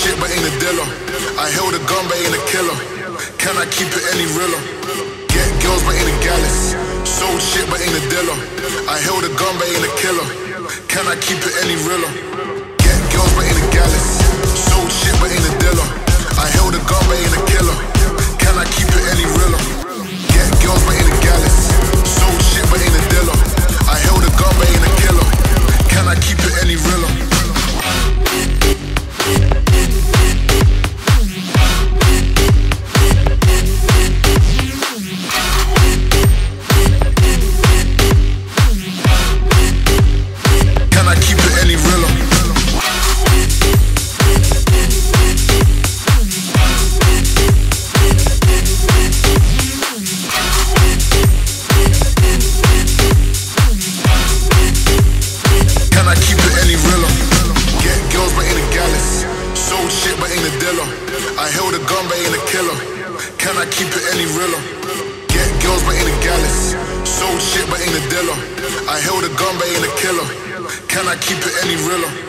shit but ain't a dealer. I held a gun but ain't a killer. Can I keep it any realer? Get girls but ain't a gallus. Sold shit but ain't a dealer. I held a gun but ain't a killer. Can I keep it any realer? Get girls but ain't a gallus. Sold shit but ain't a dealer. I held a gun but ain't a killer. Can I keep it any realer? Get girls but ain't a gallus. Sold shit but ain't a dealer. I held a gun but ain't a killer. Can I keep it any realer? I held a gun but ain't a killer. Can I keep it any realer? Get girls but ain't a gallus. Sold shit but ain't a dealer. I held a gun but ain't a killer. Can I keep it any realer?